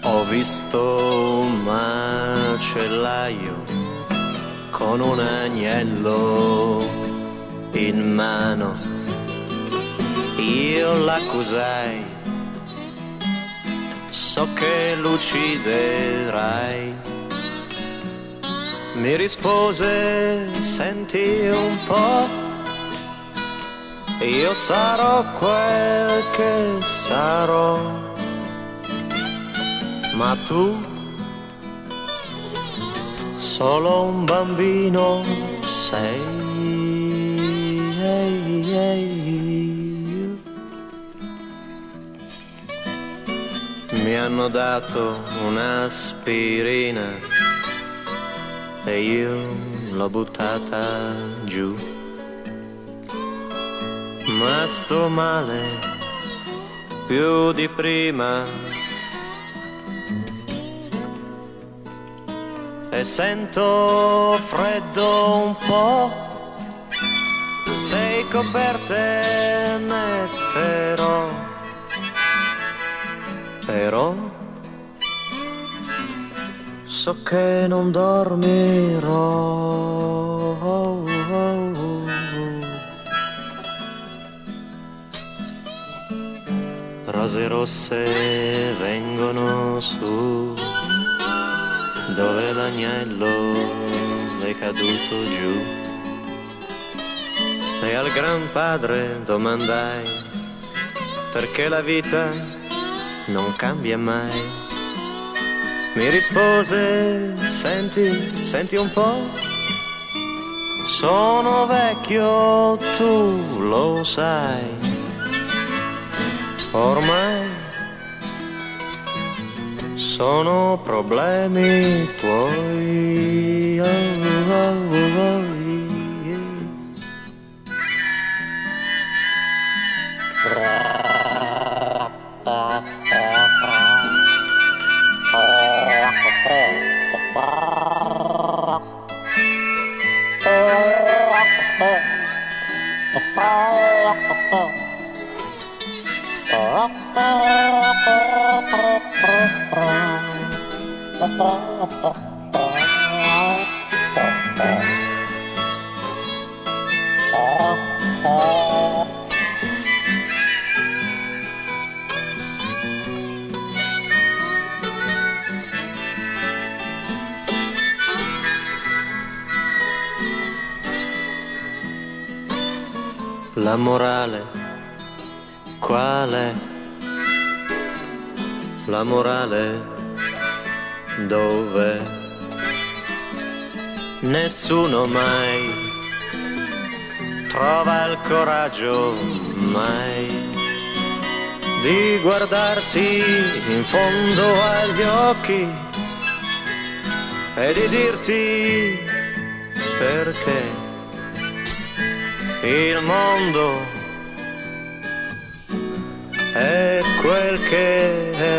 Ho visto un macellaio con un agnello in mano. Io l'accusai, so che l'ucciderai. Mi rispose, senti un po', io sarò quel che sarò, ma tu solo un bambino sei. Mi hanno dato un'aspirina e io l'ho buttata giù, ma sto male più di prima e sento freddo un po'. Sei coperte metterò, però so che non dormirò. Rose rosse vengono su, dove l'agnello è caduto giù. E al gran padre domandai perché la vita non cambia mai. Mi rispose, senti un po', sono vecchio, tu lo sai, ormai sono problemi tuoi. La morale qual è? La morale dove? Nessuno mai trova il coraggio mai di guardarti in fondo agli occhi e di dirti perché il mondo è quel che è.